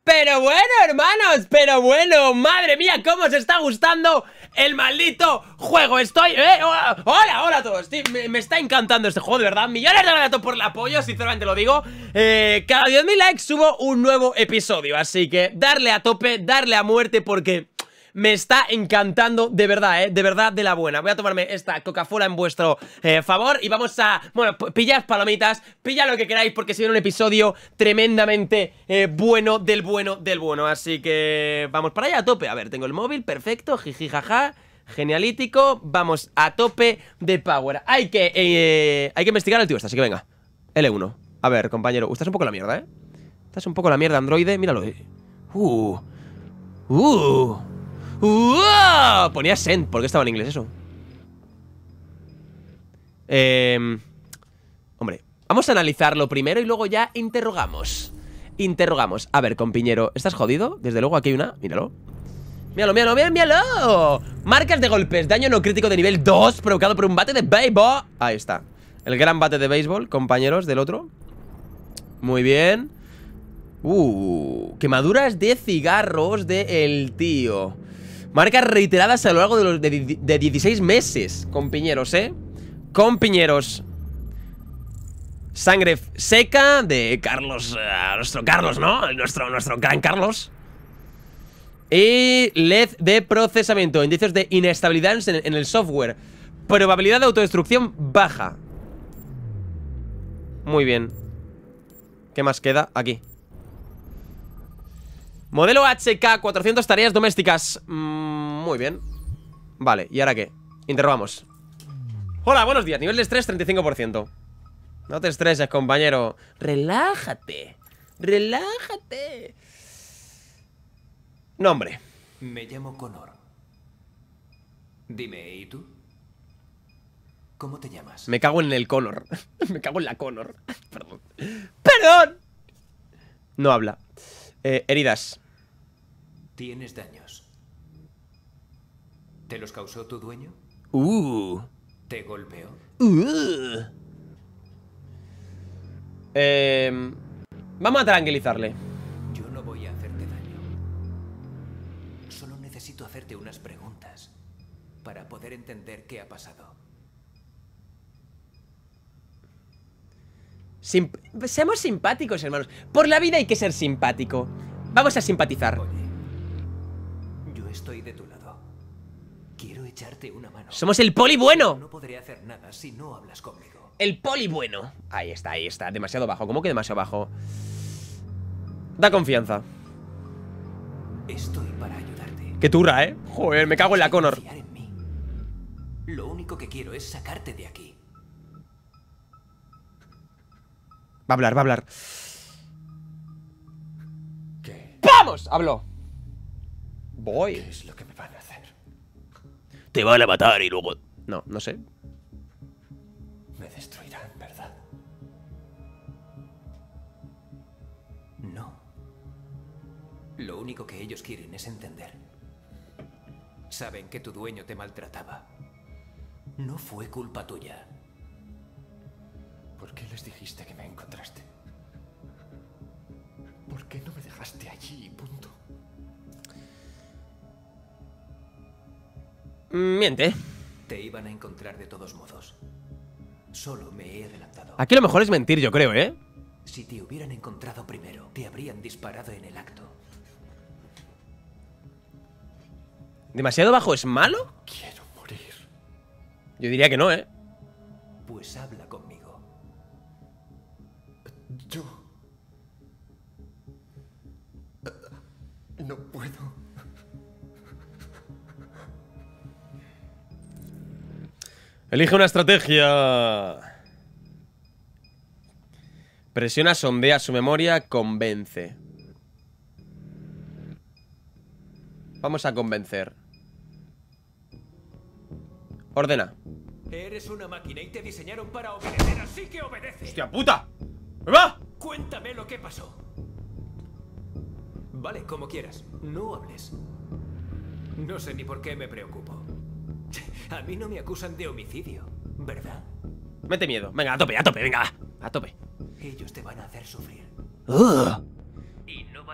Pero bueno, hermanos, pero bueno, madre mía, cómo os está gustando el maldito juego. Estoy... Hola a todos, tío, me está encantando este juego, de verdad. Millones de gracias por el apoyo, sinceramente lo digo. Cada 10.000 likes subo un nuevo episodio, así que darle a tope, darle a muerte, porque... me está encantando, de verdad, de verdad, de la buena. Voy a tomarme esta Coca-Cola en vuestro favor y vamos a, bueno, pillad palomitas, pillad lo que queráis porque se viene un episodio tremendamente bueno, del bueno. Así que vamos para allá a tope. A ver, tengo el móvil, perfecto, jiji, jaja, genialítico. Vamos a tope de power. Hay que investigar al tío este, así que venga. L1. A ver, compañero, estás un poco la mierda, Estás un poco la mierda, androide, míralo. Ponía send, ¿por qué estaba en inglés eso? Hombre, vamos a analizarlo primero y luego ya interrogamos. A ver, compañero, ¿estás jodido? Desde luego aquí hay una, míralo. Míralo. Marcas de golpes, daño no crítico de nivel 2 provocado por un bate de béisbol. Ahí está, el gran bate de béisbol, compañeros, del otro. Muy bien. Quemaduras de cigarros del tío. Marcas reiteradas a lo largo de 16 meses, compañeros, compañeros. Sangre seca de Carlos, nuestro Carlos, ¿no? Nuestro gran Carlos. Y LED de procesamiento, indicios de inestabilidad en el software. Probabilidad de autodestrucción baja. Muy bien. ¿Qué más queda? Aquí. Modelo HK, 400 tareas domésticas. Muy bien. Vale, ¿y ahora qué? Interrogamos. Hola, buenos días, nivel de estrés 35%. No te estreses, compañero. Relájate. Nombre. Me llamo Connor. Dime, ¿y tú? ¿Cómo te llamas? Me cago en el Connor. Me cago en la Connor. ¡Perdón! No habla. Heridas. Tienes daños. ¿Te los causó tu dueño? ¿Te golpeó? Vamos a tranquilizarle. Yo no voy a hacerte daño. Solo necesito hacerte unas preguntas para poder entender qué ha pasado. Seamos simpáticos, hermanos. Por la vida hay que ser simpático. Vamos a simpatizar. Oye, yo estoy de tu lado. Quiero echarte una mano. Somos el poli bueno. No podré hacer nada si no hablas conmigo. El poli bueno. Ahí está. Demasiado bajo. ¿Cómo que demasiado bajo? Da confianza. Estoy para ayudarte. Qué turra, Joder, me cago en la Connor. Confiar en mí. Lo único que quiero es sacarte de aquí. Va a hablar. ¿Qué? ¡Vamos! Habló. Voy. ¿Qué es lo que me van a hacer? Te van a matar y luego... No sé. Me destruirán, ¿verdad? No. Lo único que ellos quieren es entender. Saben que tu dueño te maltrataba. No fue culpa tuya. ¿Por qué les dijiste que me encontraste? ¿Por qué no me dejaste allí, punto? Miente. Te iban a encontrar de todos modos. Solo me he adelantado. Aquí lo mejor es mentir, yo creo, Si te hubieran encontrado primero, te habrían disparado en el acto. ¿Demasiado bajo es malo? Quiero morir. Yo diría que no, Pues habla conmigo. Yo... no puedo. Elige una estrategia. Presiona, sondea su memoria, convence. Vamos a convencer. Ordena. Eres una máquina y te diseñaron para obedecer, así que obedece. ¡Hostia puta! ¡Me va! Cuéntame lo que pasó. Vale, como quieras. No hables. No sé ni por qué me preocupo. A mí no me acusan de homicidio, ¿verdad? Mete miedo. Venga, a tope, venga, va. A tope. Ellos te van a hacer sufrir. Y no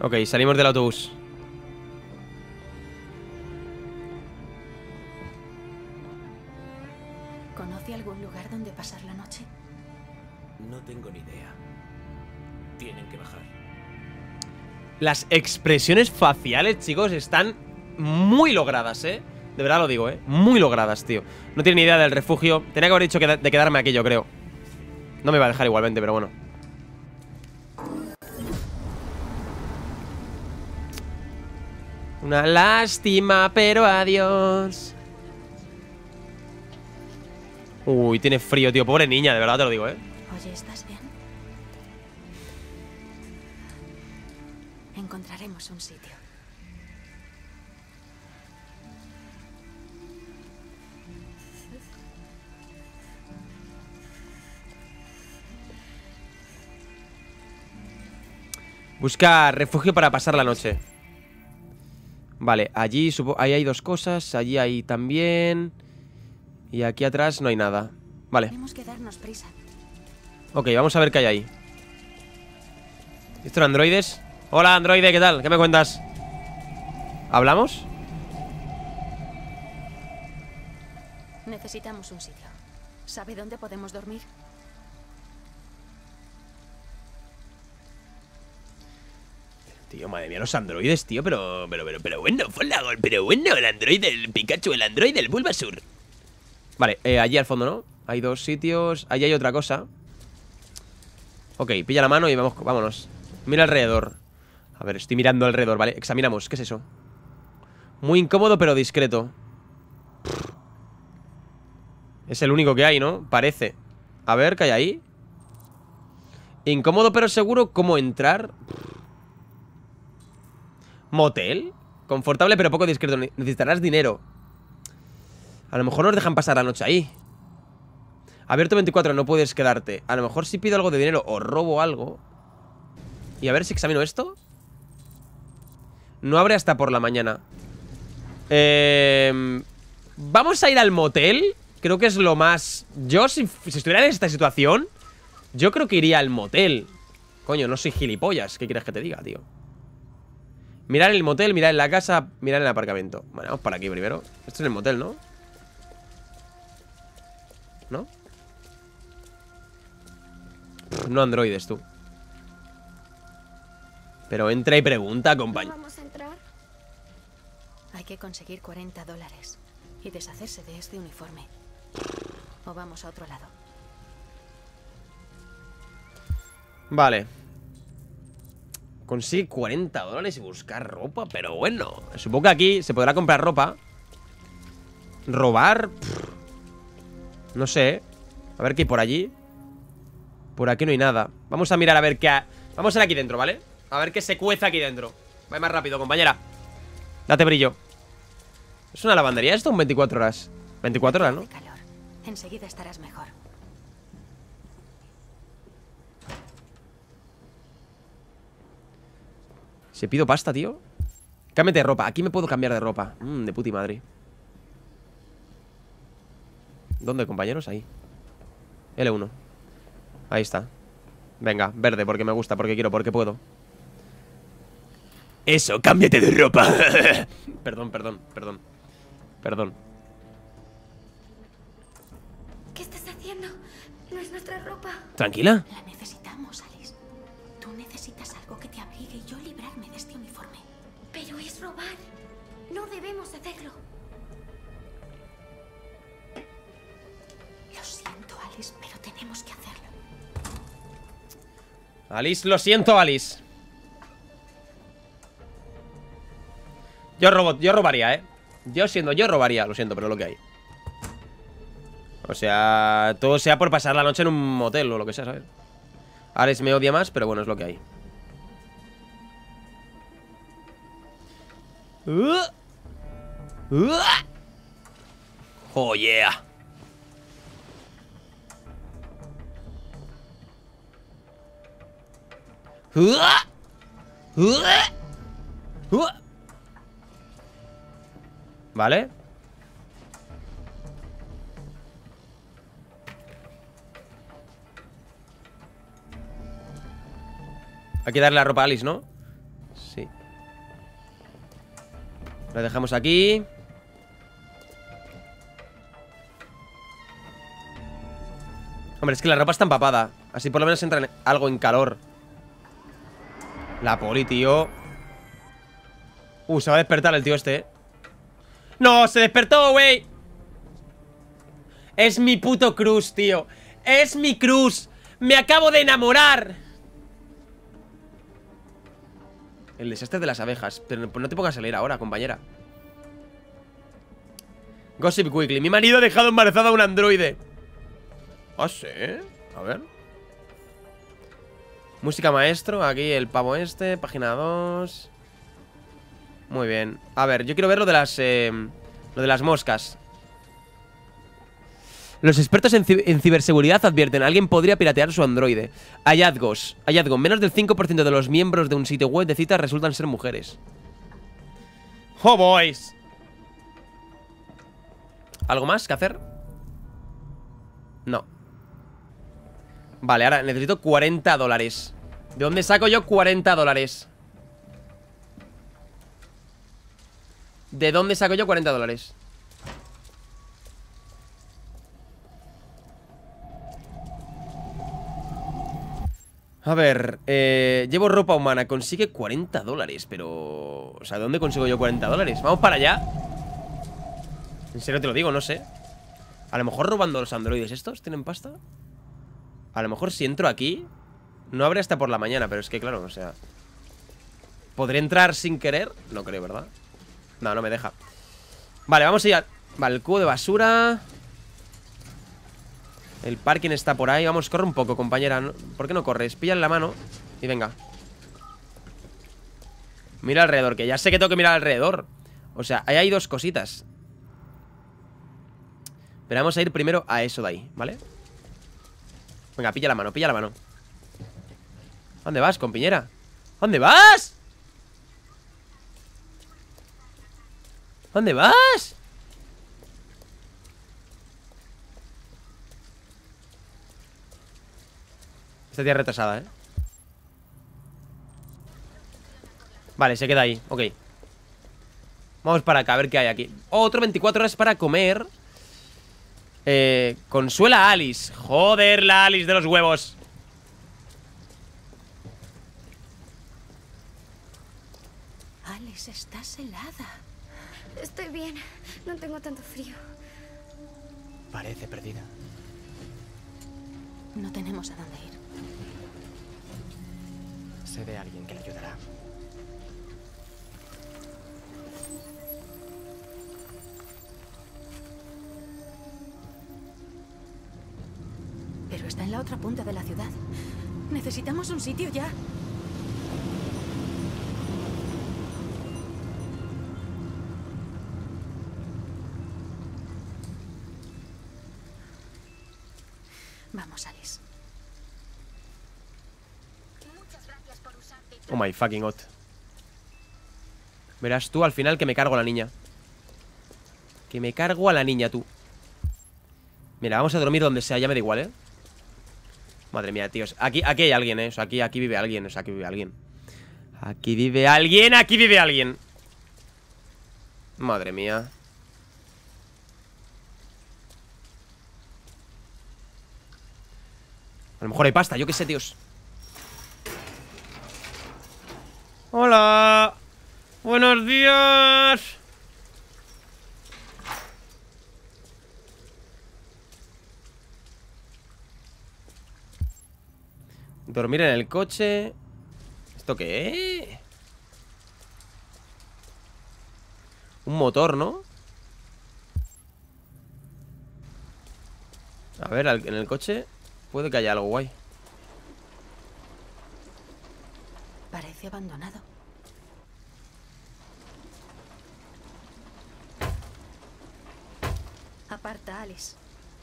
Ok, salimos del autobús. ¿Conoce algún lugar donde pasar la noche? No tengo ni idea. Tienen que bajar. Las expresiones faciales, chicos, están muy logradas, ¿eh? De verdad lo digo, ¿eh? Muy logradas, tío. No tiene ni idea del refugio. Tenía que haber dicho de quedarme aquí, yo creo. No me va a dejar igualmente, pero bueno. Una lástima, pero adiós. Uy, tiene frío, tío. Pobre niña, de verdad te lo digo, ¿eh? Oye, ¿estás bien? Encontraremos un sitio. Busca refugio para pasar la noche. Vale, allí ahí hay dos cosas. Allí hay también. Y aquí atrás no hay nada. Vale. Tenemos que darnos prisa. Ok, vamos a ver qué hay ahí. ¿Estos son androides? Hola, androide, ¿qué tal? ¿Qué me cuentas? ¿Hablamos? Necesitamos un sitio. ¿Sabe dónde podemos dormir? Tío, madre mía, los androides, tío, pero bueno, Folagor, pero bueno, el androide, el Pikachu, el androide, el Bulbasur. Vale, allí al fondo, ¿no? Hay dos sitios, allí hay otra cosa. Ok, pilla la mano y vámonos. Mira alrededor. A ver, estoy mirando alrededor, ¿vale? Examinamos, ¿qué es eso? Muy incómodo pero discreto. Es el único que hay, ¿no? Parece. A ver, ¿qué hay ahí? Incómodo pero seguro, ¿cómo entrar? ¿Motel? Confortable pero poco discreto. Necesitarás dinero. A lo mejor nos dejan pasar la noche ahí. Abierto 24, no puedes quedarte. A lo mejor si pido algo de dinero o robo algo. Y a ver si examino esto. No abre hasta por la mañana. Vamos a ir al motel. Creo que es lo más... Yo, si estuviera en esta situación, yo creo que iría al motel. Coño, no soy gilipollas. ¿Qué quieres que te diga, tío? Mirar el motel, mirar en la casa, mirar en el aparcamiento. Vale, vamos para aquí primero. Esto es el motel, ¿no? ¿No? No androides, tú. Pero entra y pregunta, compañero. ¿Vamos a entrar? Hay que conseguir $40 y deshacerse de este uniforme. O vamos a otro lado. Vale. Consigue $40 y buscar ropa. Pero bueno, supongo que aquí se podrá comprar ropa. Robar. No sé. A ver qué hay por allí. Por aquí no hay nada. Vamos a mirar a ver qué hay. Vamos a ir aquí dentro, ¿vale? A ver qué se cueza aquí dentro. Va más rápido, compañera. Date brillo. ¿Es una lavandería esto? ¿Un 24 horas? 24 horas, ¿no? Hace calor. Enseguida estarás mejor. Si pido pasta, tío. Cámbiate de ropa. Aquí me puedo cambiar de ropa. De puti madre. ¿Dónde, compañeros? Ahí. L1. Ahí está. Venga, verde, porque me gusta, porque quiero, porque puedo. Eso, cámbiate de ropa. Perdón. ¿Qué estás haciendo? No es nuestra ropa. Tranquila. La necesitamos, Alice. Tú necesitas algo que te abrigue y yo librarme de este uniforme. Pero es robar. No debemos hacerlo. Lo siento, Alice, pero tenemos que hacerlo. Alice, lo siento, Alice. Yo robaría, ¿eh? Yo robaría, lo siento, pero es lo que hay. O sea, todo sea por pasar la noche en un motel o lo que sea, ¿sabes? Alice me odia más, pero bueno, es lo que hay. Oh, yeah. ¿Vale? Hay que darle la ropa a Alice, ¿no? Sí. La dejamos aquí. Hombre, es que la ropa está empapada. Así por lo menos entra algo en calor. La poli, tío. Se va a despertar el tío este, ¿eh? ¡No! ¡Se despertó, güey! Es mi puto Cruz, tío. Es mi Cruz. Me acabo de enamorar. El desastre de las abejas. Pero no te pongas a leer ahora, compañera. Gossip Weekly. Mi marido ha dejado embarazada a un androide. ¿Ah, sí? A ver. Música maestro. Aquí el pavo este. Página 2. Muy bien. A ver, yo quiero ver lo de las moscas. Los expertos en ciberseguridad advierten: alguien podría piratear su androide. Hallazgos. Hallazgo. Menos del 5% de los miembros de un sitio web de citas resultan ser mujeres. ¡Oh, boys! ¿Algo más que hacer? No. Vale, ahora necesito 40 dólares. ¿De dónde saco yo 40 dólares? ¿De dónde saco yo 40 dólares? A ver, llevo ropa humana. Consigue 40 dólares, pero... O sea, ¿de dónde consigo yo 40 dólares? Vamos para allá. En serio te lo digo, no sé. A lo mejor robando los androides estos ¿tienen pasta? A lo mejor si entro aquí no abre hasta por la mañana, pero es que claro, o sea... ¿Podré entrar sin querer? No creo, ¿verdad? No, no me deja. Vale, vamos allá. Vale, el cubo de basura. El parking está por ahí. Vamos, corre un poco, compañera. ¿Por qué no corres? Píllale la mano y venga. Mira alrededor, que ya sé que tengo que mirar alrededor. O sea, ahí hay dos cositas. Pero vamos a ir primero a eso de ahí, ¿vale? Venga, pilla la mano, pilla la mano. ¿Dónde vas, compañera? ¿Dónde vas? ¿Dónde vas? Esta tía es retrasada, ¿eh? Vale, se queda ahí, ok. Vamos para acá, a ver qué hay aquí. Otro 24 horas para comer. Consuela a Alice. Joder, la Alice de los huevos. Alice, estás helada. Estoy bien. No tengo tanto frío. Parece perdida. No tenemos a dónde ir. Sé de alguien que le ayudará. Pero está en la otra punta de la ciudad. Necesitamos un sitio ya. Vamos, Alice. Muchas gracias por usar Oh my fucking god. Verás tú al final que me cargo a la niña. Que me cargo a la niña, tú. Mira, vamos a dormir donde sea, ya me da igual, ¿eh? Madre mía, tíos. Aquí hay alguien, ¿eh? O sea, aquí vive alguien, o sea, aquí vive alguien. Aquí vive alguien, aquí vive alguien. Madre mía. A lo mejor hay pasta, yo qué sé, tíos. Hola. Buenos días. Dormir en el coche. ¿Esto qué? Un motor, ¿no? A ver, en el coche puede que haya algo guay. Parece abandonado. Aparta, Alice.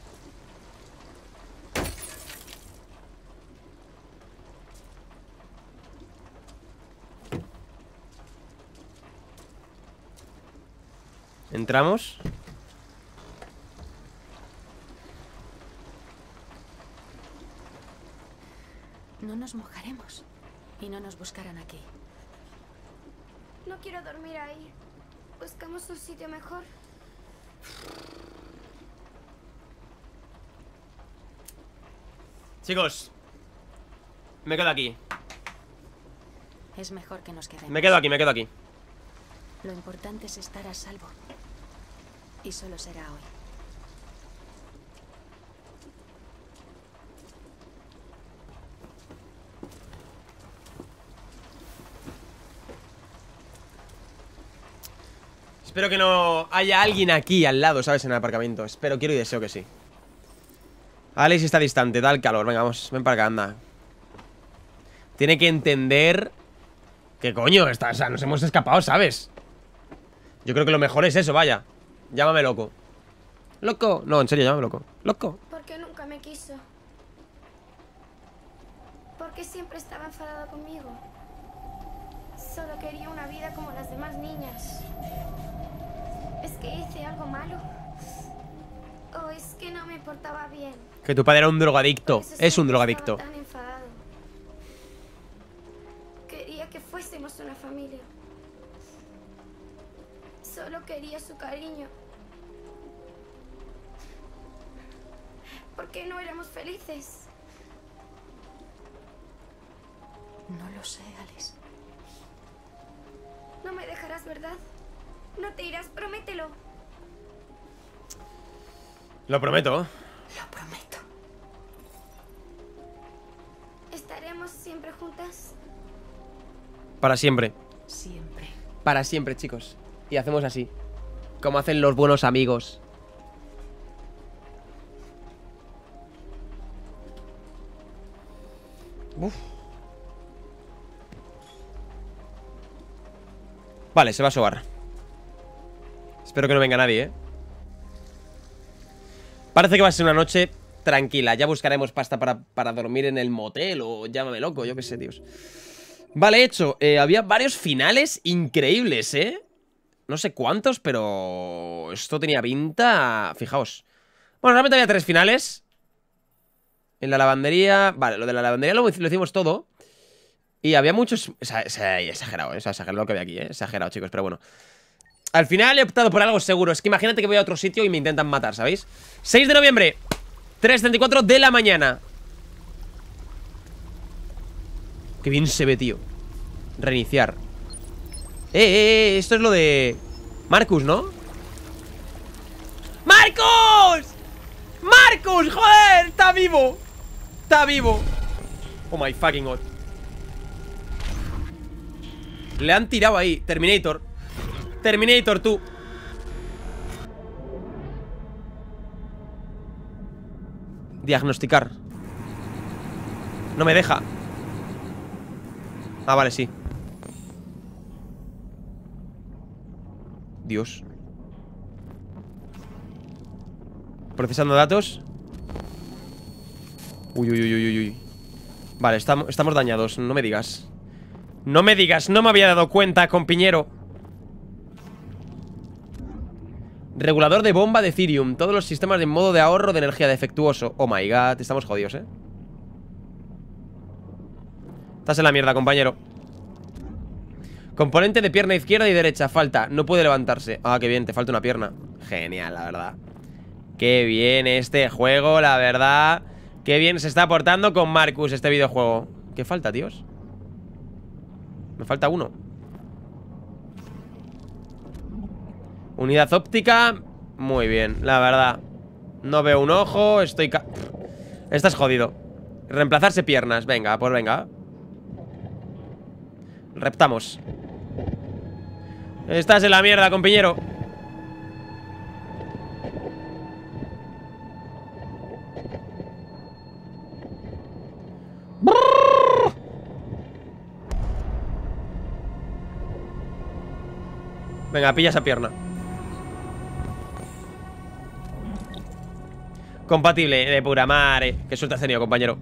Entramos. No nos mojaremos y no nos buscarán aquí. No quiero dormir ahí. Buscamos un sitio mejor. Chicos, me quedo aquí. Es mejor que nos quedemos. Me quedo aquí, me quedo aquí. Lo importante es estar a salvo. Y solo será hoy. Espero que no haya alguien aquí al lado, ¿sabes? En el aparcamiento. Espero, quiero y deseo que sí. Alex está distante, da el calor. Venga, vamos, ven para acá, anda. Tiene que entender que coño, o sea, nos hemos escapado, ¿sabes? Yo creo que lo mejor es eso, vaya. Llámame loco. ¿Loco? No, en serio, llámame loco. ¿Loco? Porque nunca me quiso. Porque siempre estaba enfadado conmigo. Solo quería una vida como las demás niñas. ¿Es que hice algo malo? ¿O es que no me portaba bien? Que tu padre era un drogadicto. Por eso Es un siempre drogadicto. estaba tan enfadado. Quería que fuésemos una familia. Solo quería su cariño. ¿Por qué no éramos felices? No lo sé, Alice. No me dejarás, ¿verdad? No te irás, promételo. Lo prometo. Lo prometo. ¿Estaremos siempre juntas? Para siempre. Siempre. Para siempre, chicos. Y hacemos así. Como hacen los buenos amigos. Uf. Vale, se va a sobar. Espero que no venga nadie, ¿eh? Parece que va a ser una noche tranquila. Ya buscaremos pasta para dormir en el motel. O llámame loco, yo qué sé, Dios. Vale, hecho. Había varios finales increíbles, ¿eh? No sé cuántos, pero esto tenía pinta... Fijaos. Bueno, realmente había 3 finales. En la lavandería... Vale, lo de la lavandería lo hicimos todo. Y había muchos... Se ha exagerado, ¿eh? Se ha exagerado lo que había aquí, ¿eh? Exagerado, chicos, pero bueno. Al final he optado por algo seguro. Es que imagínate que voy a otro sitio y me intentan matar, ¿sabéis? 6 de noviembre 3:34 de la mañana. Qué bien se ve, tío. Reiniciar. Esto es lo de Marcus, ¿no? ¡Marcus! ¡Marcus! ¡Joder! ¡Está vivo! ¡Está vivo! Oh my fucking god. Le han tirado ahí. Terminator. Terminator, tú. Diagnosticar. No me deja. Ah, vale, sí. Dios. Procesando datos. Uy, uy, uy, uy, uy. Vale, estamos dañados, no me digas. No me digas, no me había dado cuenta, compañero. Regulador de bomba de Ethereum. Todos los sistemas de modo de ahorro de energía defectuoso. Oh my god, estamos jodidos, ¿eh? Estás en la mierda, compañero. Componente de pierna izquierda y derecha. Falta, no puede levantarse. Ah, qué bien, te falta una pierna. Genial, la verdad. Qué bien este juego, la verdad. Qué bien se está portando con Marcus este videojuego. ¿Qué falta, tíos? Me falta uno. Unidad óptica. Muy bien, la verdad. No veo un ojo, estoy... Estás jodido. Reemplazarse piernas, venga, pues venga. Reptamos. Estás en la mierda, compañero. Venga, pilla esa pierna. Compatible, de pura madre. Qué suerte has tenido, compañero.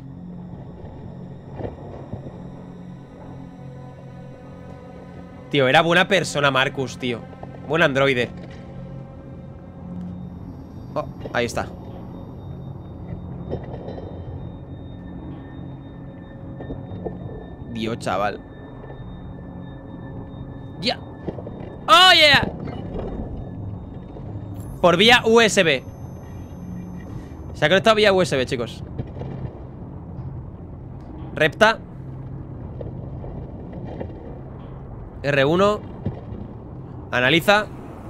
Tío, era buena persona Marcus, tío. Buen androide. Oh, ahí está. Dios, chaval. Ya. ¡Oh, yeah! Por vía USB. Se ha conectado vía USB, chicos. Repta. R1. Analiza.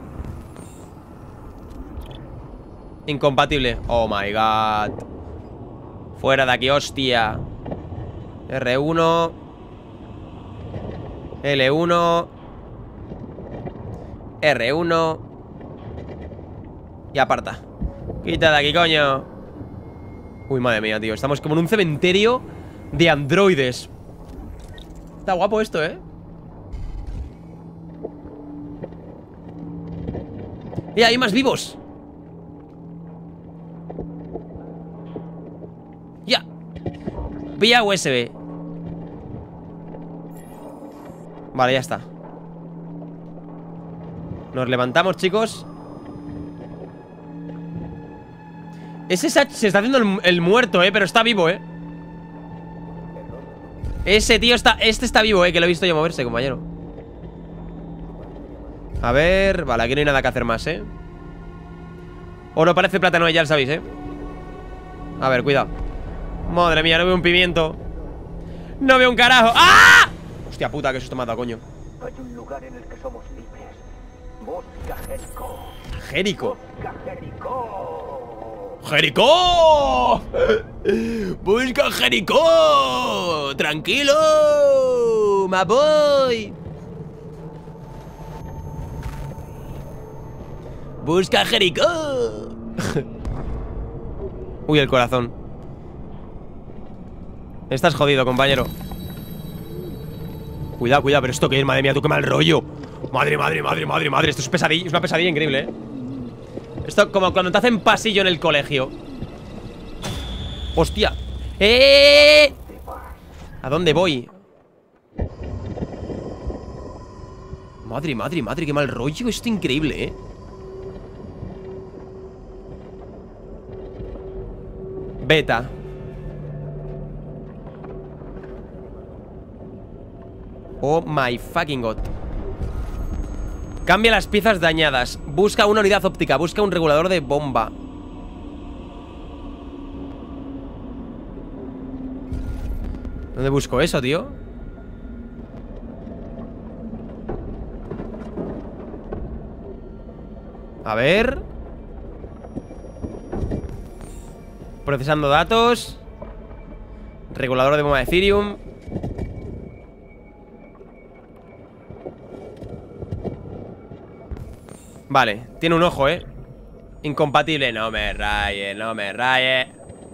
Incompatible. Oh my god. Fuera de aquí, hostia. R1. L1. R1. Y aparta. Quita de aquí, coño. Uy, madre mía, tío. Estamos como en un cementerio de androides. Está guapo esto, ¿eh? ¡Y hay más vivos! ¡Ya! Vía USB. Vale, ya está. Nos levantamos, chicos. Ese Satch se está haciendo el muerto, pero está vivo, Ese tío está... Este está vivo, que lo he visto yo moverse, compañero. A ver... Vale, aquí no hay nada que hacer más, Oro parece plátano, ya lo sabéis, A ver, cuidado. Madre mía, no veo un pimiento. No veo un carajo. ¡Ah! Hostia puta, que susto me ha dado, coño. Hay un lugar en el que somos libres. Busca Jericho. Jericho. Busca Jericho. ¡Jericho! ¡Busca Jericho! ¡Tranquilo! ¡Me voy! ¡Busca Jericho! Uy, el corazón. Estás jodido, compañero. Cuidado, cuidado, pero esto que es, madre mía, tú qué mal rollo. Madre, madre, madre, madre, madre. Esto es pesadilla, es una pesadilla increíble, Esto como cuando te hacen pasillo en el colegio. ¡Hostia! ¿A dónde voy? Madre, madre, madre, qué mal rollo. Esto increíble, Beta. Oh my fucking god. Cambia las piezas dañadas. Busca una unidad óptica. Busca un regulador de bomba. ¿Dónde busco eso, tío? A ver. Procesando datos. Regulador de bomba de Ethereum. Vale, tiene un ojo, Incompatible, no me raye, no me raye.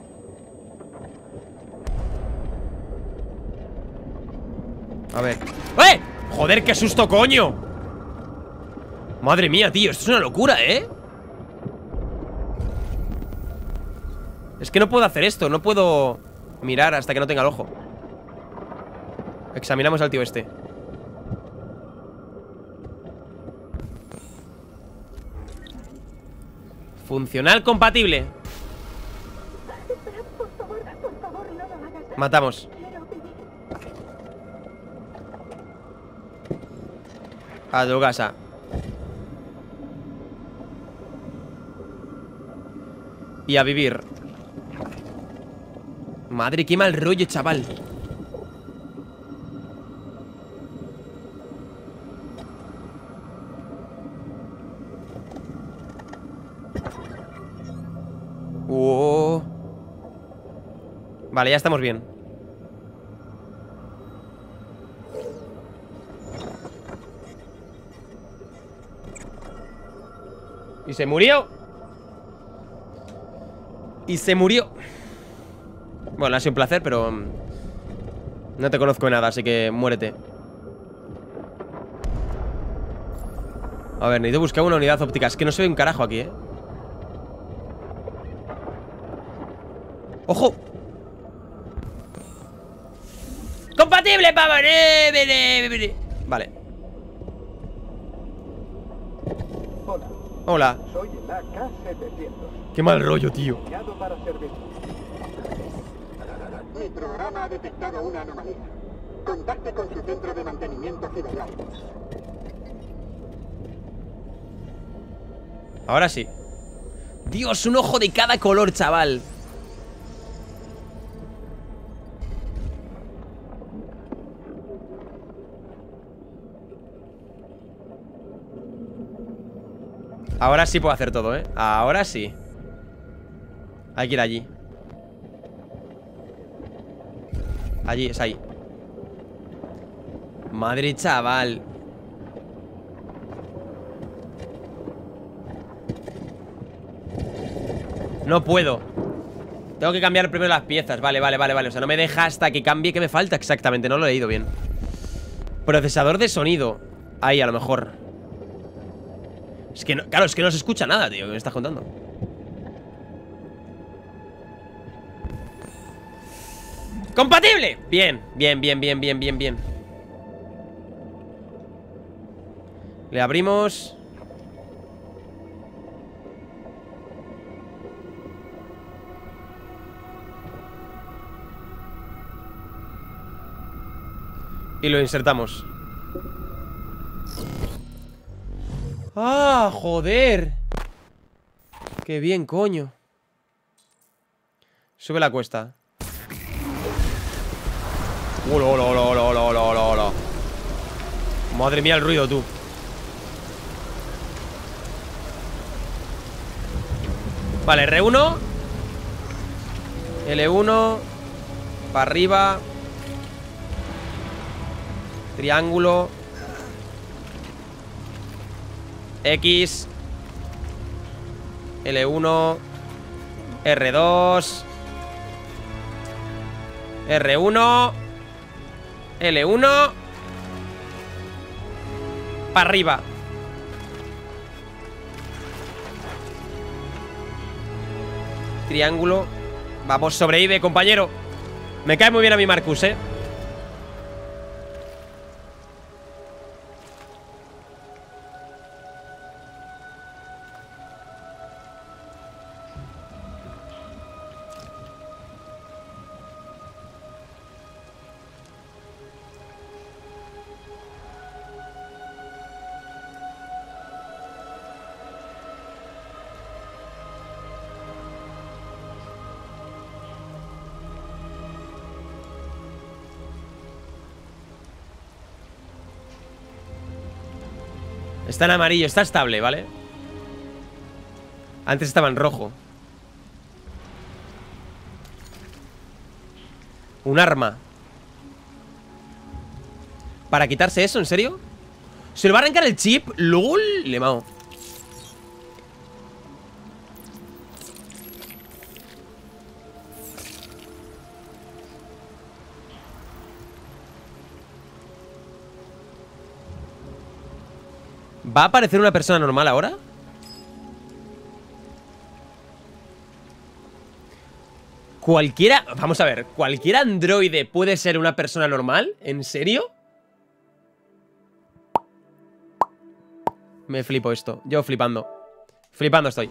A ver. ¡Joder, qué susto, coño! Madre mía, tío, esto es una locura, Es que no puedo hacer esto, no puedo mirar hasta que no tenga el ojo. Examinamos al tío este. Funcional compatible. Por favor, no lo hagas. Matamos. A tu casa. Y a vivir. Madre, qué mal rollo, chaval. Vale, ya estamos bien. Y se murió. Y se murió. Bueno, ha sido un placer, pero no te conozco de nada, así que muérete. A ver, necesito buscar una unidad óptica. Es que no se ve un carajo aquí, ¡Ojo! ¡Compatible, pavo! Vale. Hola. Hola. Soy el AK-700. Qué mal rollo, tío. Para servir. Mi programa ha detectado una anomalía. Contacte con su centro de mantenimiento cibernético. Ahora sí. Dios, un ojo de cada color, chaval. Ahora sí puedo hacer todo, ¿eh? Ahora sí. Hay que ir allí. Allí, es ahí. Madre, chaval. No puedo. Tengo que cambiar primero las piezas. Vale. O sea, no me deja hasta que cambie. ¿Qué me falta exactamente? No lo he leído bien. Procesador de sonido. Ahí, a lo mejor. Es que no, claro, es que no se escucha nada, tío. ¿Qué me estás contando? ¡Compatible! Bien. Le abrimos. Y lo insertamos. ¡Ah, joder! ¡Qué bien, coño! Sube la cuesta. ¡Hola! Madre mía el ruido, tú. Vale, R1 L1 para arriba. Triángulo X L1 R2 R1 L1 para arriba. Triángulo. Vamos, sobrevive, compañero. Me cae muy bien a mí Marcus, ¿eh? Está en amarillo, está estable, ¿vale? Antes estaba en rojo. Un arma. ¿Para quitarse eso? ¿En serio? ¿Se le va a arrancar el chip? ¡Lol! Le mao. ¿Va a aparecer una persona normal ahora? Cualquiera... Vamos a ver. ¿Cualquier androide puede ser una persona normal? ¿En serio? Me flipo esto. Yo flipando. Flipando estoy.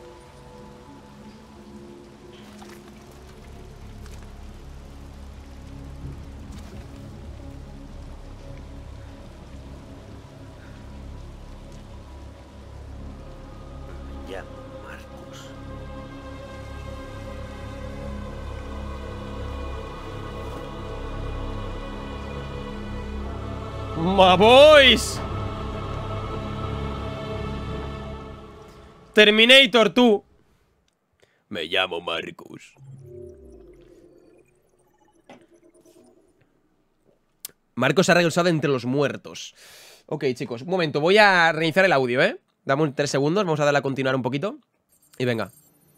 ¡Ma boys! Terminator, tú. Me llamo Marcus. Marcos ha regresado entre los muertos. Ok, chicos, un momento. Voy a reiniciar el audio, ¿eh? Dame 3 segundos. Vamos a darle a continuar un poquito. Y venga.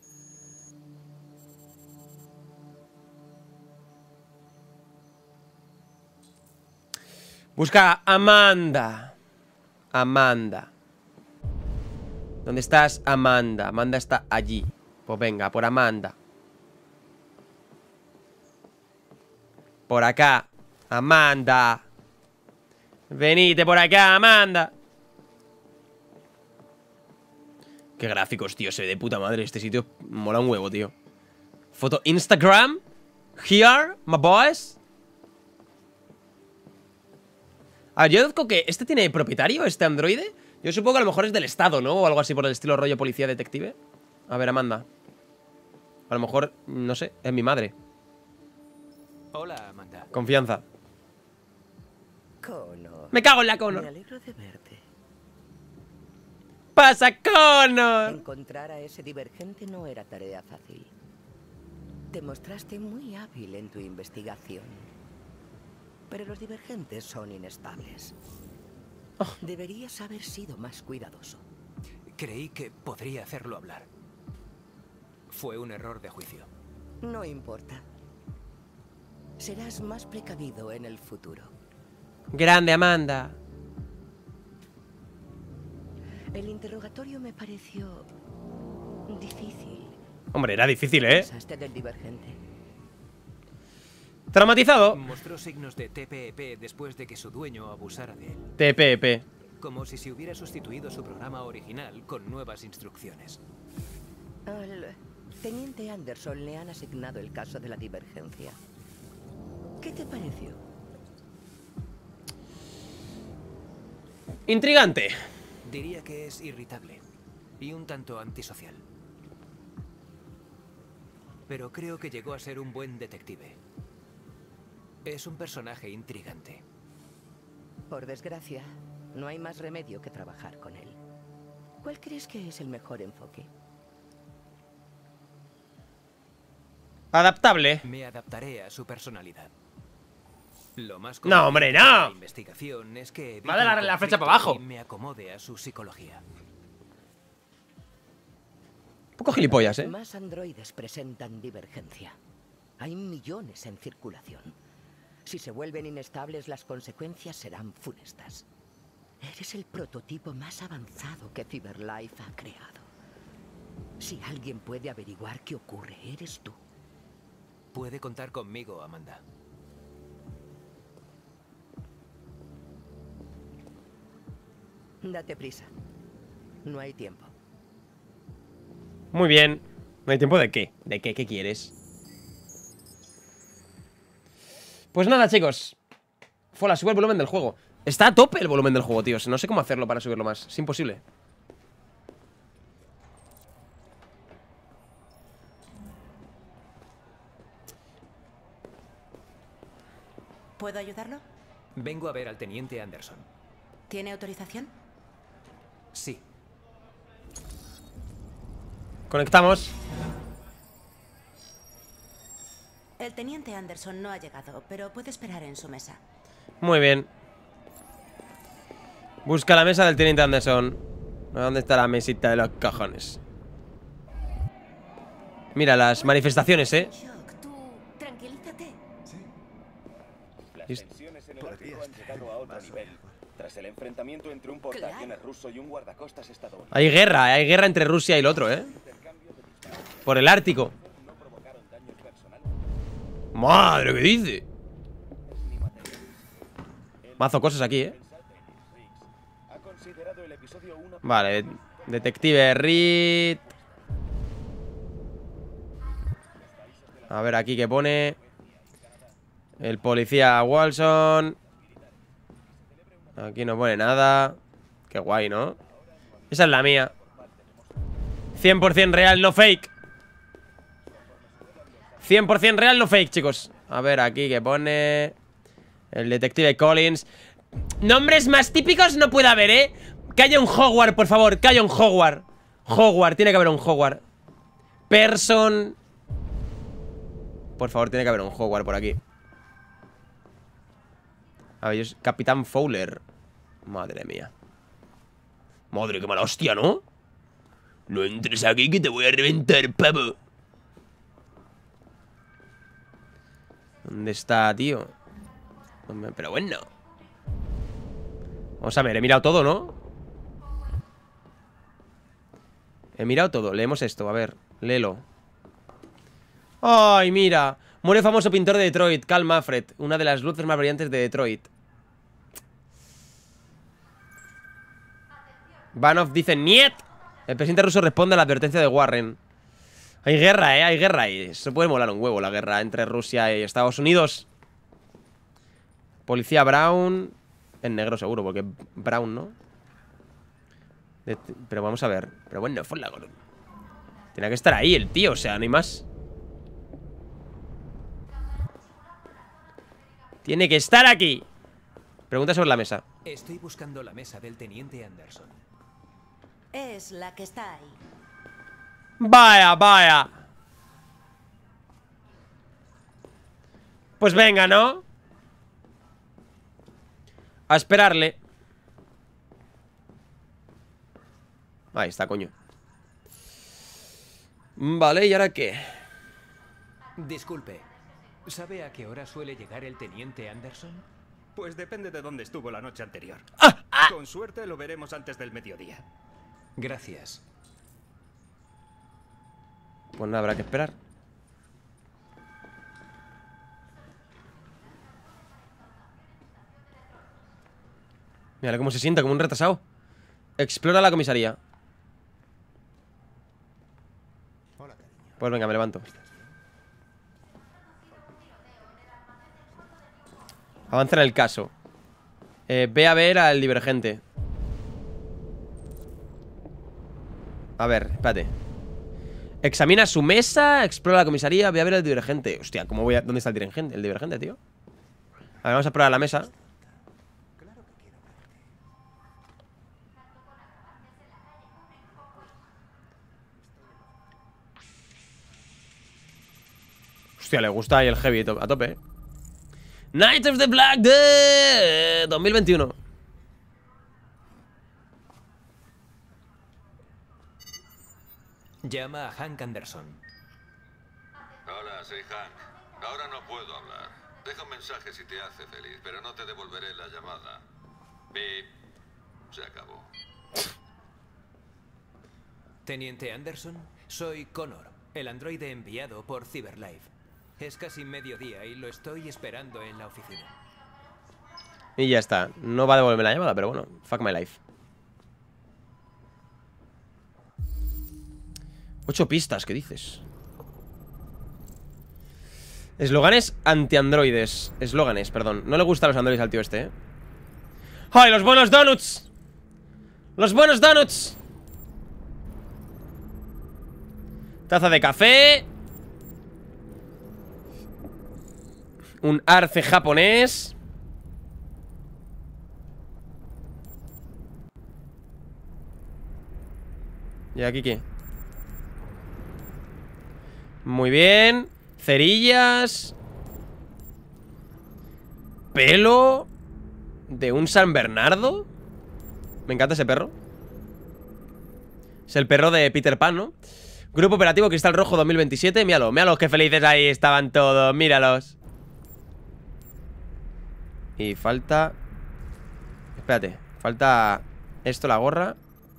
Busca a Amanda. Amanda. ¿Dónde estás, Amanda? Amanda está allí. Pues venga, por Amanda. Por acá. Amanda. Venite por acá, Amanda. Qué gráficos, tío. Se ve de puta madre. Este sitio mola un huevo, tío. Foto Instagram. Here, my boys. A ver, yo deduzco que ¿este tiene propietario, este androide? Yo supongo que a lo mejor es del estado, ¿no? O algo así por el estilo rollo policía detective. A ver, Amanda. A lo mejor, no sé, es mi madre. Hola, Amanda. Confianza. Connor. Me cago en la Connor. Me alegro de verte. ¡Pasa, Connor! Encontrar a ese divergente no era tarea fácil. Te mostraste muy hábil en tu investigación. Pero los divergentes son inestables. Deberías haber sido más cuidadoso. Creí que podría hacerlo hablar. Fue un error de juicio. No importa. Serás más precavido en el futuro. Grande, Amanda. El interrogatorio me pareció difícil. Hombre, era difícil, ¿eh? ¿Qué pensaste del divergente? Traumatizado. Mostró signos de TPEP después de que su dueño abusara de él. TPEP. Como si se hubiera sustituido su programa original con nuevas instrucciones. Al teniente Anderson le han asignado el caso de la divergencia. ¿Qué te pareció? Intrigante. Diría que es irritable y un tanto antisocial. Pero creo que llegó a ser un buen detective. Es un personaje intrigante. Por desgracia, no hay más remedio que trabajar con él. ¿Cuál crees que es el mejor enfoque? Adaptable. Me adaptaré a su personalidad. Lo más No, hombre, no. de la investigación es que Va a dar la flecha para abajo. y me acomode a su psicología. Un poco gilipollas, ¿eh? Más androides presentan divergencia. Hay millones en circulación. Si se vuelven inestables, las consecuencias serán funestas. Eres el prototipo más avanzado que CyberLife ha creado. Si alguien puede averiguar qué ocurre, eres tú. Puede contar conmigo, Amanda. Date prisa. No hay tiempo. Muy bien. ¿No hay tiempo de qué? ¿De qué? ¿Qué quieres? Pues nada, chicos. Fola, sube el volumen del juego. Está a tope el volumen del juego, tíos. No sé cómo hacerlo para subirlo más. Es imposible. ¿Puedo ayudarlo? Vengo a ver al teniente Anderson. ¿Tiene autorización? Sí. Conectamos. El teniente Anderson no ha llegado, pero puede esperar en su mesa. Muy bien. Busca la mesa del teniente Anderson. ¿Dónde está la mesita de los cojones? Mira las manifestaciones, ¿eh? Tranquilízate. Las tensiones en el Ártico han llegado a otro nivel. Tras el enfrentamiento entre un portaaviones ruso y un guardacostas estadounidense. Hay guerra entre Rusia y el otro, ¿eh? Por el Ártico. Madre, ¿qué dice? Mazo cosas aquí, ¿eh? Vale, detective Reed. A ver aquí qué pone. El policía Walson. Aquí no pone nada. Qué guay, ¿no? Esa es la mía. 100% real, no fake. 100% real, no fake, chicos. A ver aquí qué pone. El detective Collins. Nombres más típicos no puede haber, ¿eh? Que haya un Hogwarts, por favor. Que haya un Hogwarts. Hogwarts, tiene que haber un Hogwarts. Person. Por favor, tiene que haber un Hogwarts por aquí. A ver, yo Capitán Fowler. Madre mía. Madre, qué mala hostia, ¿no? No entres aquí que te voy a reventar, pavo. ¿Dónde está, tío? Pero bueno. Vamos a ver, he mirado todo, ¿no? He mirado todo, leemos esto, a ver, léelo. ¡Ay, mira! Muere famoso pintor de Detroit, Carl Manfred. Una de las luces más brillantes de Detroit. Vanov dice ¡niet! El presidente ruso responde a la advertencia de Warren. Hay guerra, hay guerra. Y eso puede molar un huevo, la guerra entre Rusia y Estados Unidos. Policía Brown. En negro seguro, porque Brown, ¿no? Pero vamos a ver. Pero bueno, fue la Tenía que estar ahí el tío, o sea, no hay más. Tiene que estar aquí. Pregunta sobre la mesa. Estoy buscando la mesa del teniente Anderson. Es la que está ahí. Vaya, vaya. Pues venga, ¿no? A esperarle. Ahí está, coño. Vale, ¿y ahora qué? Disculpe, ¿sabe a qué hora suele llegar el teniente Anderson? Pues depende de dónde estuvo la noche anterior. Con suerte lo veremos antes del mediodía. Gracias. Pues nada, habrá que esperar. Mira cómo se sienta, como un retrasado. Explora la comisaría. Pues venga, me levanto. Avanza en el caso. Ve a ver al divergente. A ver, espérate. Examina su mesa, explora la comisaría, ve a ver al divergente. Hostia, ¿cómo voy a...? ¿Dónde está el divergente? El divergente, tío. A ver, vamos a probar la mesa. Hostia, le gusta ahí el heavy a tope, ¿eh? Night of the Black de 2021. Llama a Hank Anderson. Hola, soy Hank. Ahora no puedo hablar. Deja un mensaje si te hace feliz, pero no te devolveré la llamada. Bip. Se acabó. Teniente Anderson, soy Connor, el androide enviado por CyberLife. Es casi mediodía y lo estoy esperando en la oficina. Y ya está. No va a devolverme la llamada, pero bueno. Fuck my life. 8 pistas, ¿qué dices? Esloganes anti-androides. Eslóganes, perdón. No le gustan los androides al tío este, ¿eh? ¡Ay, los buenos donuts! ¡Los buenos donuts! Taza de café. Un arce japonés. ¿Y aquí qué? Muy bien. Cerillas. Pelo de un San Bernardo. Me encanta ese perro. Es el perro de Peter Pan, ¿no? Grupo Operativo Cristal Rojo 2027. Míralo, míralos, qué felices ahí estaban todos. Míralos. Y falta... Espérate, falta esto, la gorra.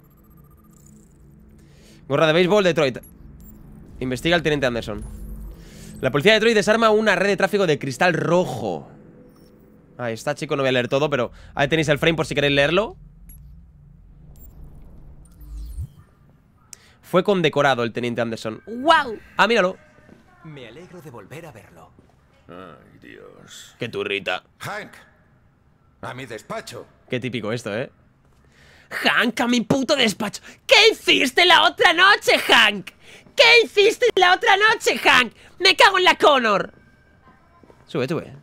Gorra de béisbol, Detroit. Investiga al teniente Anderson. La policía de Detroit desarma una red de tráfico de cristal rojo. Ahí está, chicos, no voy a leer todo, pero ahí tenéis el frame por si queréis leerlo. Fue condecorado el teniente Anderson. ¡Wow! Ah, míralo. Me alegro de volver a verlo. Ay, Dios. Qué turrita. Hank, a mi despacho. Qué típico esto, ¿eh? Hank, a mi puto despacho. ¿Qué hiciste la otra noche, Hank? ¿Qué hiciste la otra noche, Hank? Me cago en la Connor. Sube, sube.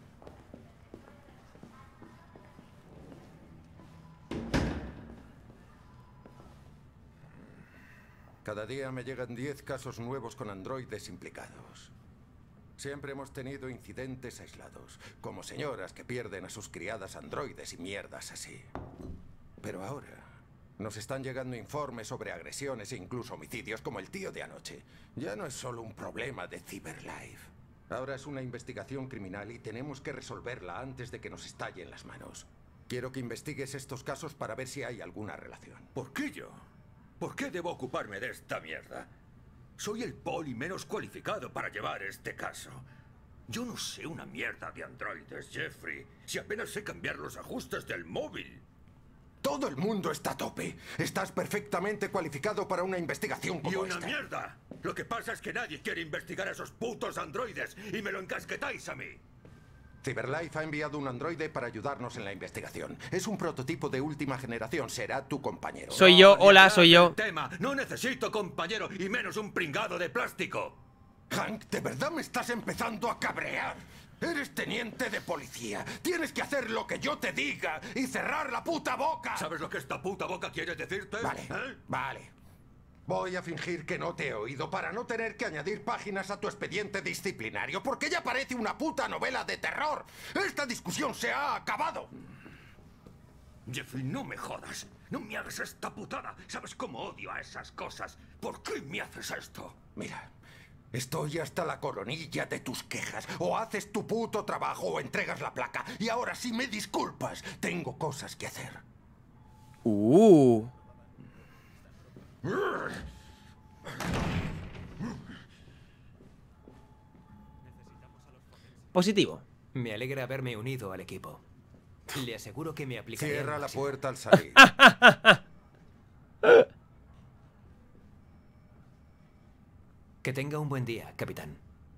Cada día me llegan 10 casos nuevos con androides implicados. Siempre hemos tenido incidentes aislados, como señoras que pierden a sus criadas androides y mierdas así. Pero ahora nos están llegando informes sobre agresiones e incluso homicidios como el tío de anoche. Ya no es solo un problema de CyberLife. Ahora es una investigación criminal y tenemos que resolverla antes de que nos estalle en las manos. Quiero que investigues estos casos para ver si hay alguna relación. ¿Por qué yo? ¿Por qué debo ocuparme de esta mierda? Soy el poli menos cualificado para llevar este caso. Yo no sé una mierda de androides, Jeffrey. Si apenas sé cambiar los ajustes del móvil. Todo el mundo está a tope. Estás perfectamente cualificado para una investigación como esta. ¡Y una mierda! Lo que pasa es que nadie quiere investigar a esos putos androides y me lo encasquetáis a mí. CyberLife ha enviado un androide para ayudarnos en la investigación. Es un prototipo de última generación. Será tu compañero. Soy yo, hola, soy yo. No necesito compañero y menos un pringado de plástico. Hank, ¿de verdad me estás empezando a cabrear? Eres teniente de policía. Tienes que hacer lo que yo te diga y cerrar la puta boca. ¿Sabes lo que esta puta boca quiere decirte? Vale, vale. Voy a fingir que no te he oído para no tener que añadir páginas a tu expediente disciplinario, porque ya parece una puta novela de terror. Esta discusión se ha acabado. Jeffrey, no me jodas. No me hagas esta putada. ¿Sabes cómo odio a esas cosas? ¿Por qué me haces esto? Mira, estoy hasta la coronilla de tus quejas. O haces tu puto trabajo o entregas la placa. Y ahora sí me disculpas. Tengo cosas que hacer. Positivo. Me alegra haberme unido al equipo. Le aseguro que me aplicaré. Cierra la puerta al salir. Que tenga un buen día, capitán.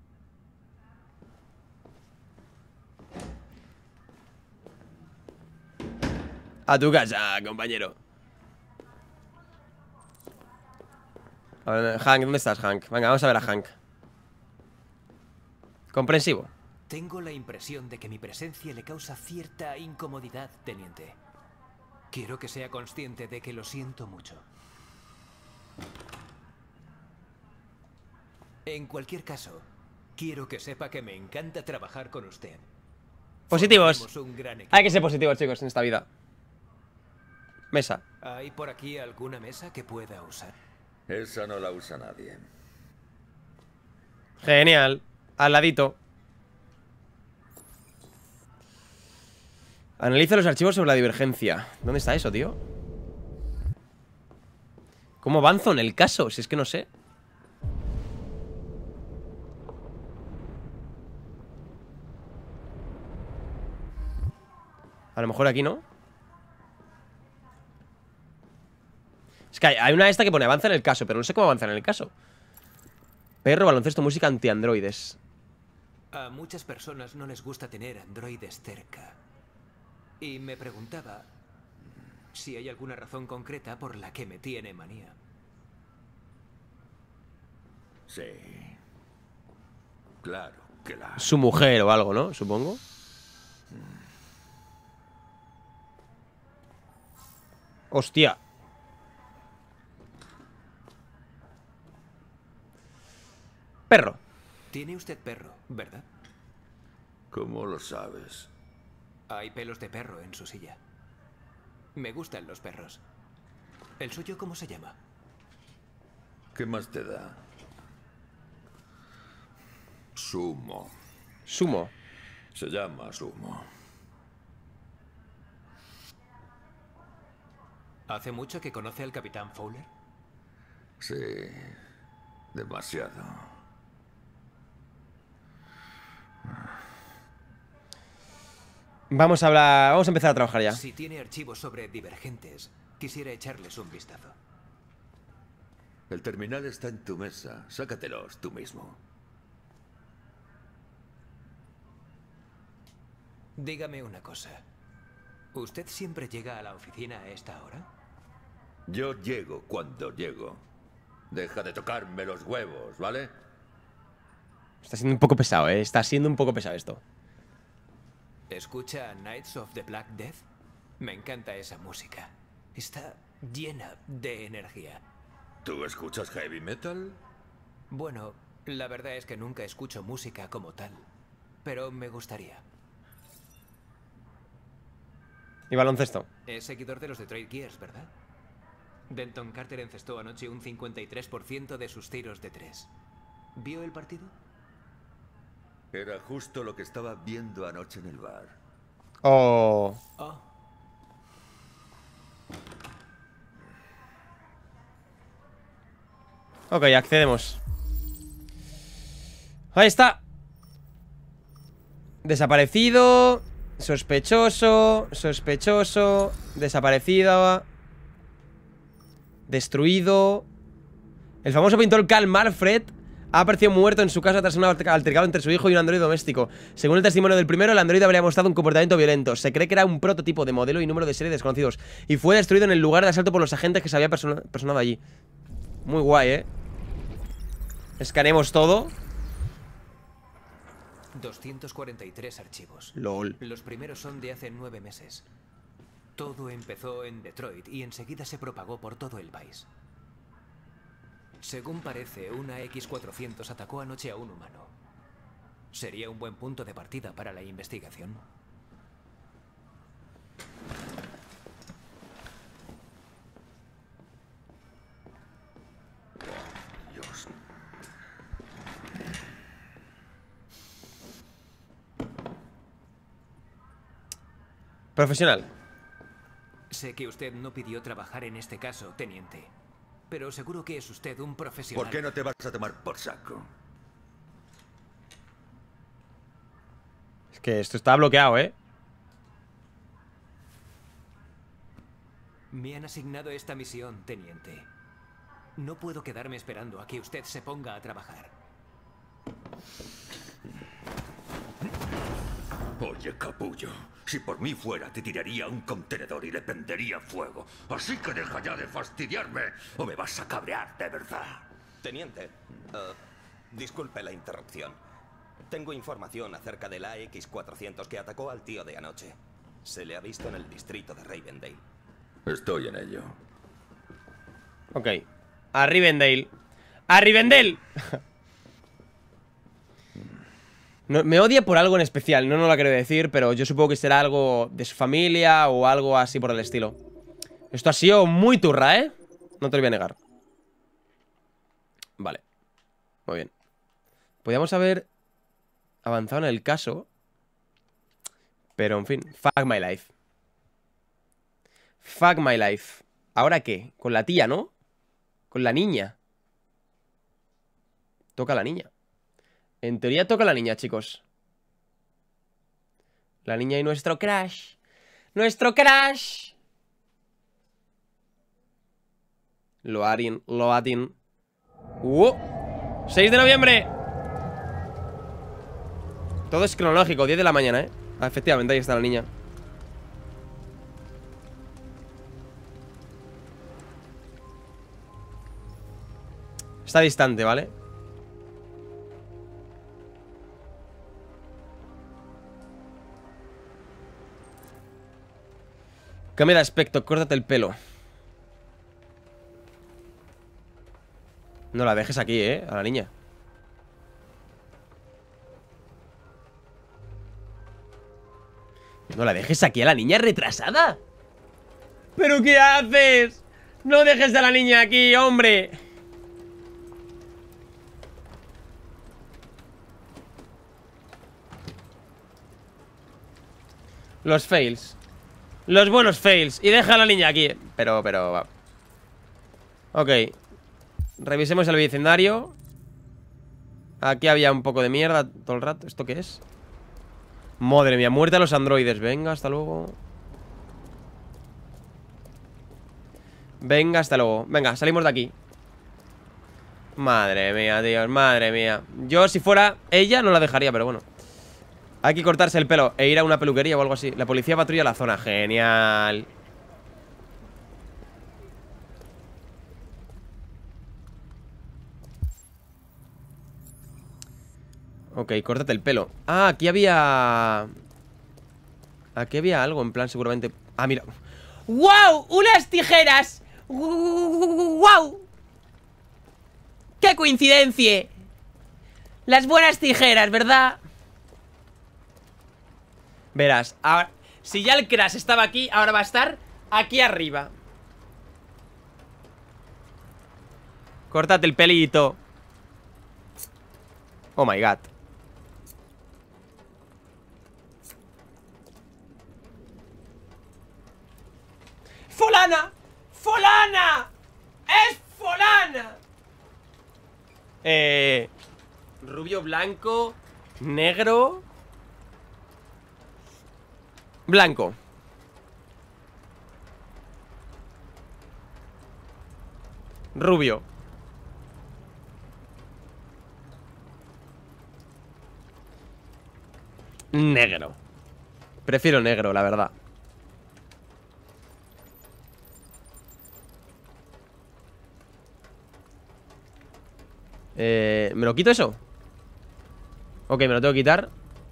A tu casa, compañero. A ver, Hank, ¿dónde estás, Hank? Venga, vamos a ver a Hank. Comprensivo. Tengo la impresión de que mi presencia le causa cierta incomodidad, teniente. Quiero que sea consciente de que lo siento mucho. En cualquier caso, quiero que sepa que me encanta trabajar con usted. Positivos. Formamos un gran equipo. Hay que ser positivos, chicos, en esta vida. Mesa. ¿Hay por aquí alguna mesa que pueda usar? Esa no la usa nadie. Genial. Al ladito. Analiza los archivos sobre la divergencia. ¿Dónde está eso, tío? ¿Cómo avanzo en el caso? Si es que no sé. A lo mejor aquí, ¿no? Es que hay una esta que pone avanza en el caso, pero no sé cómo avanzar en el caso. Perro, baloncesto, música, anti-androides. A muchas personas no les gusta tener androides cerca. Y me preguntaba si hay alguna razón concreta por la que me tiene manía. Sí. Claro que la... Su mujer o algo, ¿no? Supongo. Hostia. Perro. Tiene usted perro, ¿verdad? ¿Cómo lo sabes? Hay pelos de perro en su silla. Me gustan los perros. ¿El suyo cómo se llama? ¿Qué más te da? Sumo. Sumo. Se llama Sumo. ¿Hace mucho que conoce al capitán Fowler? Sí, demasiado. Vamos a hablar. Vamos a empezar a trabajar ya. Si tiene archivos sobre divergentes, quisiera echarles un vistazo. El terminal está en tu mesa. Sácatelos tú mismo. Dígame una cosa. ¿Usted siempre llega a la oficina a esta hora? Yo llego cuando llego. Deja de tocarme los huevos, ¿vale? Está siendo un poco pesado, ¿eh? Está siendo un poco pesado esto. ¿Escucha Knights of the Black Death? Me encanta esa música. Está llena de energía. ¿Tú escuchas heavy metal? Bueno, la verdad es que nunca escucho música como tal. Pero me gustaría. Y baloncesto. Es seguidor de los Detroit Gears, ¿verdad? Denton Carter encestó anoche un 53% de sus tiros de 3. ¿Vio el partido? Era justo lo que estaba viendo anoche en el bar. Oh. Ok, accedemos. Ahí está. Desaparecido. Sospechoso. Sospechoso. Desaparecido. Destruido. El famoso pintor Karl Marfred ha aparecido muerto en su casa tras un altercado entre su hijo y un androide doméstico. Según el testimonio del primero, el androide habría mostrado un comportamiento violento. Se cree que era un prototipo de modelo y número de serie desconocidos y fue destruido en el lugar de asalto por los agentes que se había personado allí. Muy guay, Escaneemos todo. 243 archivos. LOL. Los primeros son de hace 9 meses. Todo empezó en Detroit y enseguida se propagó por todo el país. Según parece, una X-400 atacó anoche a un humano. Sería un buen punto de partida para la investigación. Dios. Profesional. Sé que usted no pidió trabajar en este caso, teniente. Pero seguro que es usted un profesional. ¿Por qué no te vas a tomar por saco? Es que esto está bloqueado, Me han asignado esta misión, teniente. No puedo quedarme esperando a que usted se ponga a trabajar. Oye, capullo, si por mí fuera te tiraría a un contenedor y le prendería fuego. Así que deja ya de fastidiarme o me vas a cabrear de verdad. Teniente, disculpe la interrupción. Tengo información acerca de la X-400 que atacó al tío de anoche. Se le ha visto en el distrito de Rivendell. Estoy en ello. Ok. A Rivendell. ¡A Rivendell! No, me odia por algo en especial, no lo quiero decir, pero yo supongo que será algo de su familia o algo así por el estilo. Esto ha sido muy turra, No te lo voy a negar. Vale. Muy bien. Podríamos haber avanzado en el caso, pero en fin, fuck my life. Fuck my life. ¿Ahora qué? Con la tía, ¿no? Con la niña. Toca a la niña. En teoría toca a la niña, chicos. La niña y nuestro crash. ¡Nuestro crash! Loading. 6 de noviembre. Todo es cronológico, 10 de la mañana, efectivamente, ahí está la niña. Está distante, ¿vale? Cambia de aspecto, córtate el pelo. No la dejes aquí, a la niña. No la dejes aquí a la niña retrasada. ¿Pero qué haces? No dejes a la niña aquí, hombre. Los fails. Los buenos fails. Y deja a la niña aquí. Pero va. Ok. Revisemos el vecindario. Aquí había un poco de mierda todo el rato. ¿Esto qué es? Madre mía, muerte a los androides. Venga, hasta luego. Venga, hasta luego. Venga, salimos de aquí. Madre mía, Dios, madre mía. Yo, si fuera ella, no la dejaría, pero bueno. Hay que cortarse el pelo e ir a una peluquería o algo así. La policía patrulla la zona. Genial. Ok, córtate el pelo. Ah, aquí había... Aquí había algo, en plan, seguramente... Ah, mira. ¡Wow! ¡Unas tijeras! ¡Wow! ¡Qué coincidencia! Las buenas tijeras, ¿verdad? Verás, ahora, si ya el Crash estaba aquí, ahora va a estar aquí arriba. Córtate el pelito. Oh my god. ¡Folana! ¡Folana! ¡Es Folana! Rubio, blanco, negro. Blanco. Rubio. negro. Prefiero negro, la verdad. ¿Me lo quito eso? Ok, me lo tengo que quitar.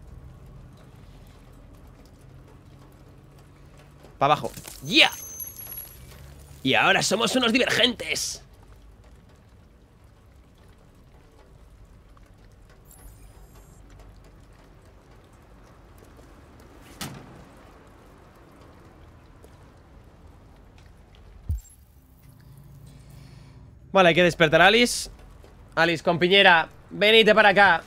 Para abajo. ¡Ya! Y ahora somos unos divergentes. Vale, hay que despertar a Alice. Alice, compañera, venite para acá.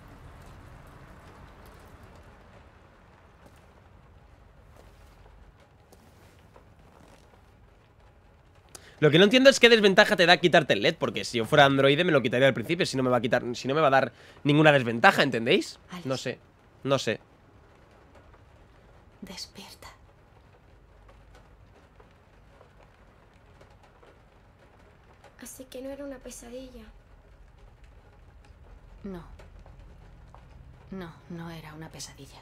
Lo que no entiendo es qué desventaja te da quitarte el LED. Porque si yo fuera androide me lo quitaría al principio. Si no me va a quitar, si no me va a dar ninguna desventaja, ¿entendéis? Alice. No sé, no sé. Despierta. Así que no era una pesadilla. No. No, no era una pesadilla.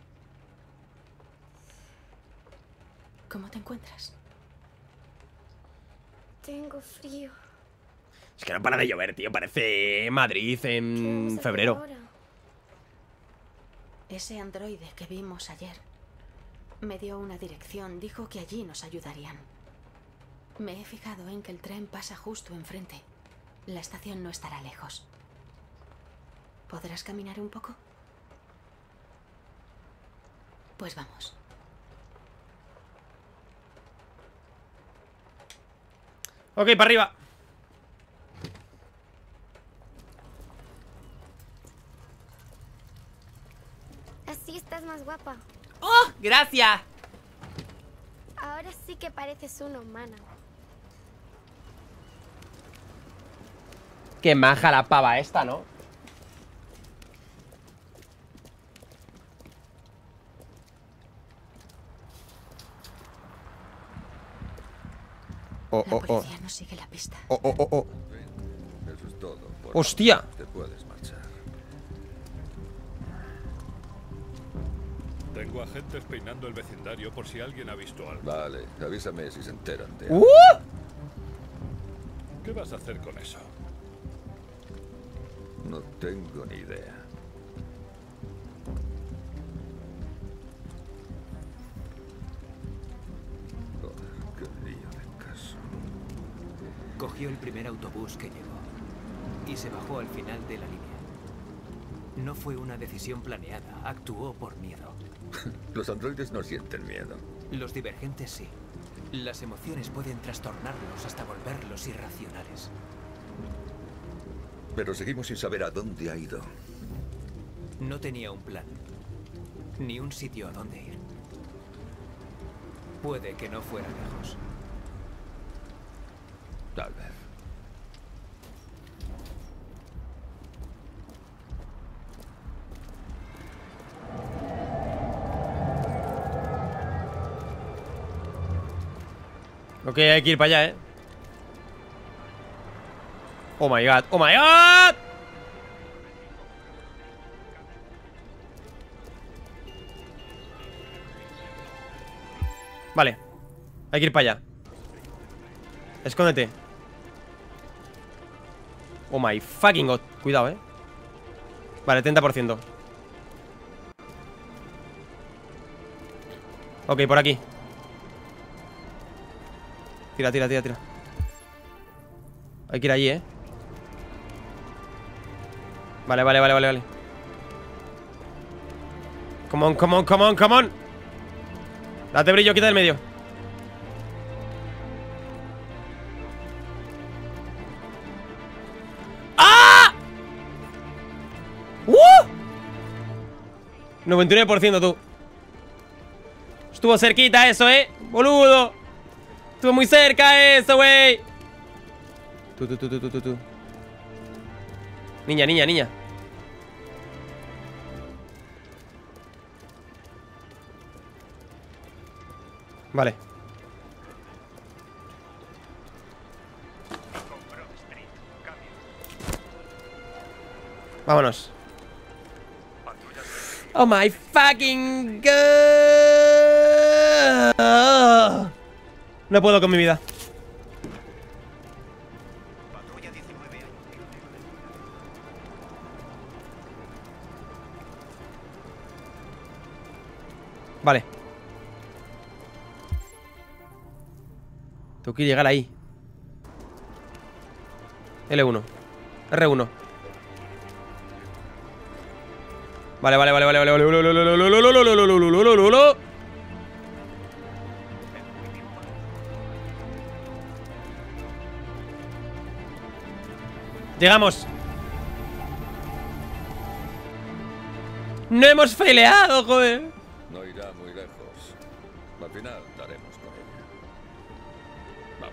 ¿Cómo te encuentras? Tengo frío. Es que no para de llover, tío. Parece Madrid en febrero. Ahora. Ese androide que vimos ayer me dio una dirección. Dijo que allí nos ayudarían. Me he fijado en que el tren pasa justo enfrente. La estación no estará lejos. ¿Podrás caminar un poco? Pues vamos. Ok, para arriba. Así estás más guapa. ¡Oh! ¡Gracias! Ahora sí que pareces una humana. Qué maja la pava esta, ¿no? Oh, La oh, oh. policía nos sigue la pista. Oh, oh, oh, oh. Eso es todo. Por ¡Hostia! favor, te puedes marchar. Tengo agentes peinando el vecindario por si alguien ha visto algo. Vale, avísame si se enteran de... ¿Qué vas a hacer con eso? No tengo ni idea. Joder, qué lío de caso. Cogió el primer autobús que llegó y se bajó al final de la línea. No fue una decisión planeada, actuó por miedo. Los androides no sienten miedo. Los divergentes sí. Las emociones pueden trastornarlos hasta volverlos irracionales. Pero seguimos sin saber a dónde ha ido. No tenía un plan, ni un sitio a dónde ir. Puede que no fuera lejos. Tal vez. Ok, hay que ir para allá, ¿eh? Oh my god, oh my god. Vale, hay que ir para allá. Escóndete. Oh my fucking god. Cuidado, Vale, 30%. Ok, por aquí. Tira, tira, tira, tira. Hay que ir allí, Vale, vale, vale, vale, vale. Come on, come on, come on, come on. Date brillo, quita del medio. ¡Ah! 99% tú. Estuvo cerquita eso, boludo. Estuvo muy cerca eso, güey. Tú. Niña, niña, niña. Vale. Vámonos. Oh my fucking god. No puedo con mi vida. Vale. Tengo que llegar ahí. L1. R1. Vale. Llegamos. No hemos faileado, joder. No irá muy lejos. Al final daremos con ella. Vamos.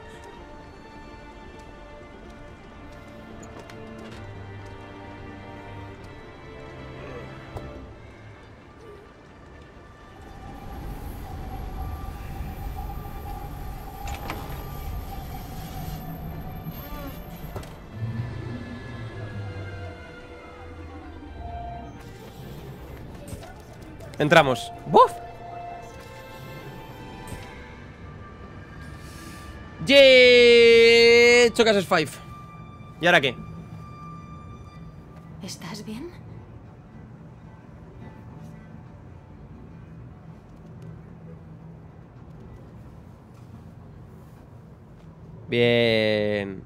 Entramos. ¡Buf! ¡Yeah! Chocas es 5. ¿Y ahora qué? ¿Estás bien? Bien.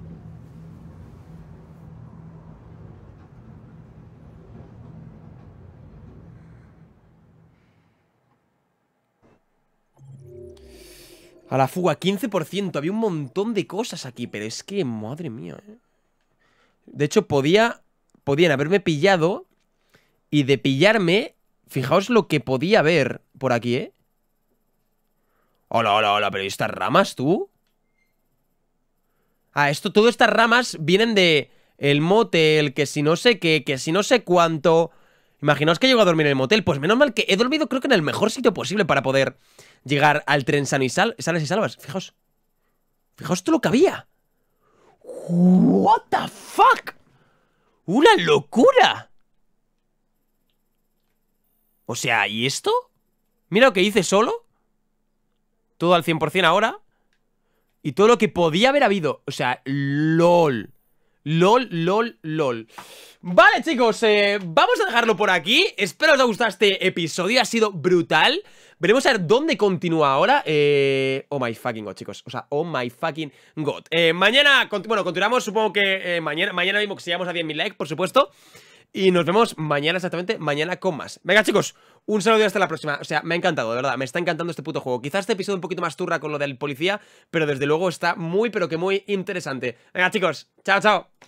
A la fuga, 15%. Había un montón de cosas aquí, pero es que, madre mía, De hecho, podían haberme pillado. Y de pillarme, fijaos lo que podía haber por aquí, ¿eh? Hola, pero ¿y estas ramas, tú? Ah, todas estas ramas vienen de el motel, que si no sé qué, que si no sé cuánto. Imaginaos que llego a dormir en el motel. Pues menos mal que he dormido, creo que en el mejor sitio posible para poder llegar al tren sano y sanas y salvas. Fijaos. Fijaos todo lo que había. What the fuck. ¡Una locura! O sea, ¿y esto? Mira lo que hice solo. Todo al 100% ahora. Y todo lo que podía haber habido. O sea, LOL. LOL. Vale, chicos, vamos a dejarlo por aquí. Espero os haya gustado este episodio. Ha sido brutal. Veremos a ver dónde continúa ahora. Oh my fucking god, chicos. O sea, oh my fucking god. Mañana, bueno, continuamos. Supongo que mañana mismo que si llegamos a 10.000 likes, por supuesto. Y nos vemos mañana exactamente, mañana con más. Venga, chicos, un saludo y hasta la próxima. O sea, me ha encantado, de verdad, me está encantando este puto juego. Quizás este episodio un poquito más turra con lo del policía, pero desde luego está muy, pero que muy interesante. Venga, chicos, chao.